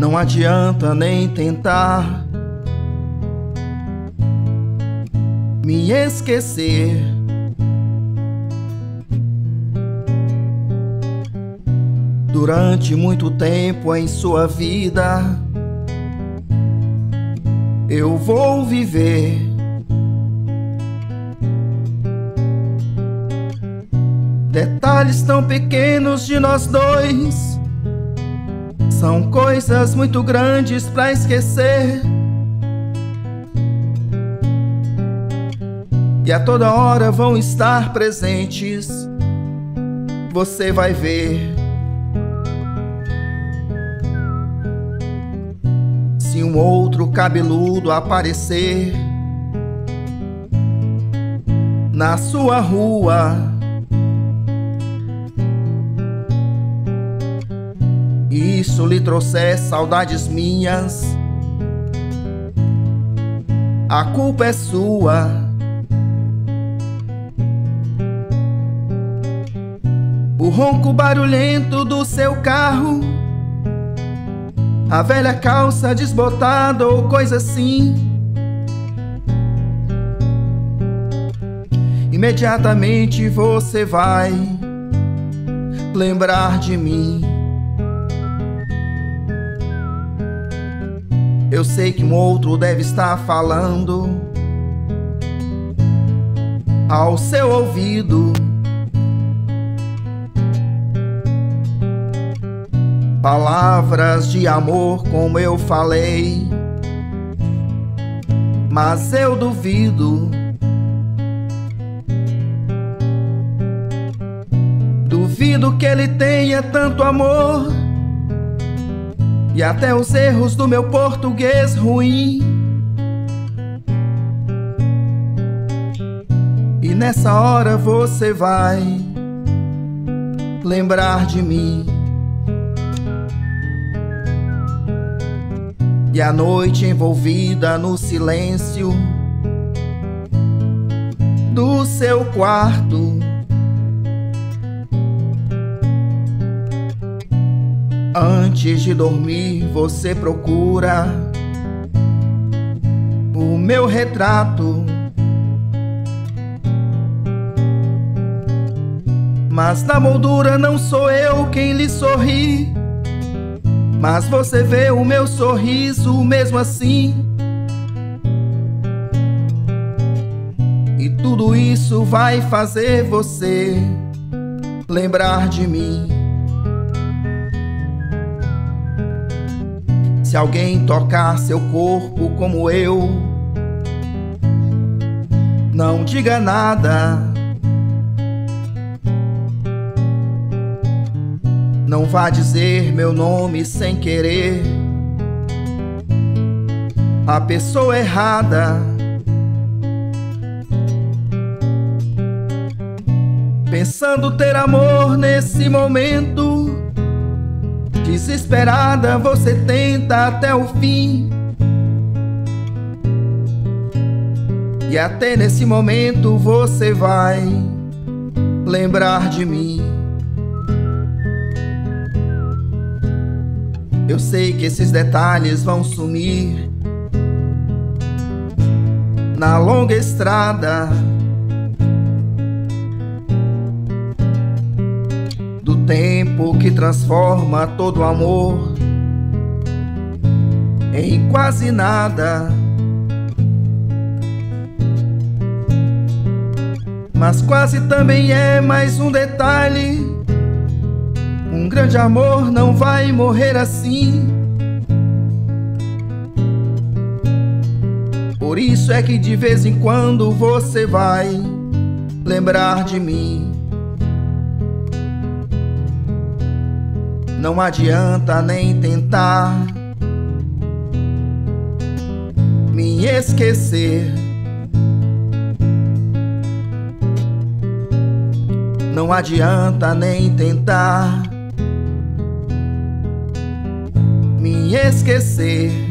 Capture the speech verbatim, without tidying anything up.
Não adianta nem tentar me esquecer. Durante muito tempo em sua vida eu vou viver. Detalhes tão pequenos de nós dois são coisas muito grandes pra esquecer. E a toda hora vão estar presentes. Você vai ver. Se um outro cabeludo aparecer na sua rua, e isso lhe trouxer saudades minhas, a culpa é sua. O ronco barulhento do seu carro, a velha calça desbotada ou coisa assim, imediatamente você vai lembrar de mim. Eu sei que um outro deve estar falando ao seu ouvido palavras de amor como eu falei, mas eu duvido. Duvido que ele tenha tanto amor, e até os erros do meu português ruim. E nessa hora você vai lembrar de mim. E a noite envolvida no silêncio do seu quarto, antes de dormir você procura o meu retrato. Mas na moldura não sou eu quem lhe sorri, mas você vê o meu sorriso mesmo assim. E tudo isso vai fazer você lembrar de mim. Se alguém tocar seu corpo como eu, não diga nada. Não vá dizer meu nome sem querer a pessoa errada. Pensando ter amor nesse momento, desesperada você tenta até o fim. E até nesse momento você vai lembrar de mim. Eu sei que esses detalhes vão sumir na longa estrada do tempo que transforma todo amor em quase nada. Mas quase também é mais um detalhe. Um grande amor não vai morrer assim. Por isso é que de vez em quando você vai lembrar de mim. Não adianta nem tentar me esquecer. Não adianta nem tentar me esquecer.